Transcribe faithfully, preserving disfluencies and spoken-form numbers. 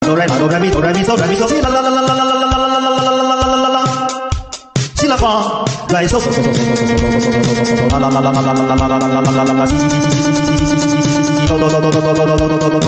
do re ma do re mi do re mi so re mi so si la la la la la la la la la la la la la la la si la fa re so so so so so la la la la la la la la la la la la si si si si si si si si si do do do do do do do do do do